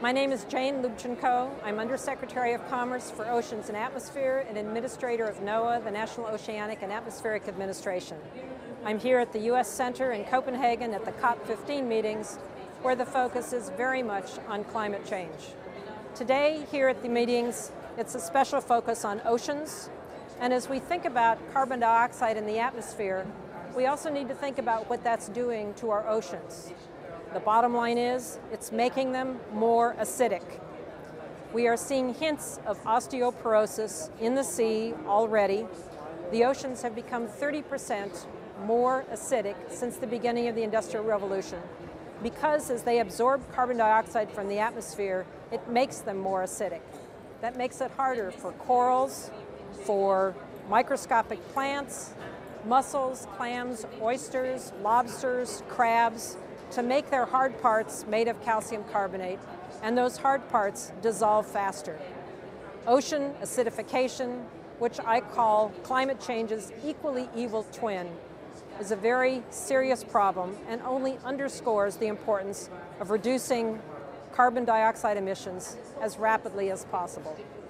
My name is Jane Lubchenco. I'm Undersecretary of Commerce for Oceans and Atmosphere and Administrator of NOAA, the National Oceanic and Atmospheric Administration. I'm here at the U.S. Center in Copenhagen at the COP15 meetings, where the focus is very much on climate change. Today, here at the meetings, it's a special focus on oceans, and as we think about carbon dioxide in the atmosphere, we also need to think about what that's doing to our oceans. The bottom line is, it's making them more acidic. We are seeing hints of osteoporosis in the sea already. The oceans have become 30% more acidic since the beginning of the Industrial Revolution, because as they absorb carbon dioxide from the atmosphere, it makes them more acidic. That makes it harder for corals, for microscopic plants, mussels, clams, oysters, lobsters, crabs, to make their hard parts made of calcium carbonate, and those hard parts dissolve faster. Ocean acidification, which I call climate change's equally evil twin, is a very serious problem and only underscores the importance of reducing carbon dioxide emissions as rapidly as possible.